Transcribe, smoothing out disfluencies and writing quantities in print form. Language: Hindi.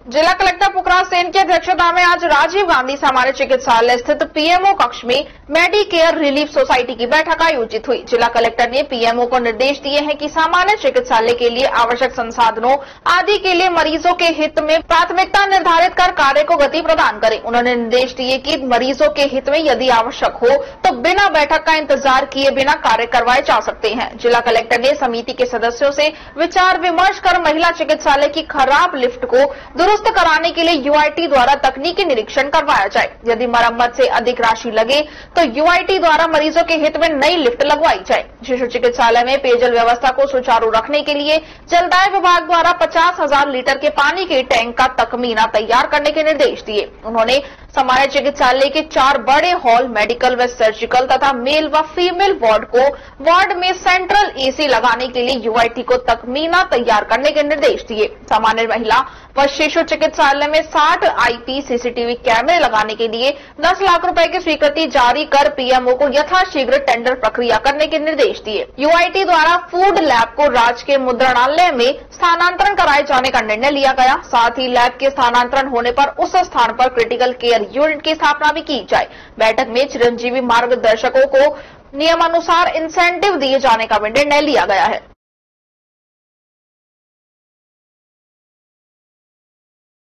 जिला कलेक्टर पुखराज सेन की अध्यक्षता में आज राजीव गांधी सामान्य चिकित्सालय स्थित पीएमओ कक्ष में मेडिकेयर रिलीफ सोसाइटी की बैठक आयोजित हुई। जिला कलेक्टर ने पीएमओ को निर्देश दिए हैं कि सामान्य चिकित्सालय के लिए आवश्यक संसाधनों आदि के लिए मरीजों के हित में प्राथमिकता निर्धारित कर कार्य को गति प्रदान करें। उन्होंने निर्देश दिए कि मरीजों के हित में यदि आवश्यक हो तो बिना बैठक का इंतजार किए बिना कार्य करवाए जा सकते हैं। जिला कलेक्टर ने समिति के सदस्यों से विचार विमर्श कर महिला चिकित्सालय की खराब लिफ्ट को दुरुस्त कराने के लिए यूआईटी द्वारा तकनीकी निरीक्षण करवाया जाए। यदि मरम्मत से अधिक राशि लगे तो यूआईटी द्वारा मरीजों के हित में नई लिफ्ट लगवाई जाए। शिशु चिकित्सालय में पेयजल व्यवस्था को सुचारू रखने के लिए जलदाय विभाग द्वारा 50,000 लीटर के पानी के टैंक का तकमीना तैयार करने के निर्देश दिए। उन्होंने सामान्य चिकित्सालय के 4 बड़े हॉल, मेडिकल व सर्जिकल तथा मेल व फीमेल वार्ड में सेंट्रल एसी लगाने के लिए यूआईटी को तकमीना तैयार करने के निर्देश दिए। सामान्य महिला व शिशु चिकित्सालय में 60 आईपी सीसीटीवी कैमरे लगाने के लिए 10 लाख रुपए की स्वीकृति जारी कर पीएमओ को यथाशीघ्र टेंडर प्रक्रिया करने के निर्देश दिए। यूआईटी द्वारा फूड लैब को राज्य के मुद्रणालय में स्थानांतरण कराए जाने का निर्णय लिया गया। साथ ही लैब के स्थानांतरण होने पर उस स्थान पर क्रिटिकल केयर यूनिट की स्थापना भी की जाए। बैठक में चिरंजीवी मार्गदर्शकों को नियमानुसार इंसेंटिव दिए जाने का भी निर्णय लिया गया है।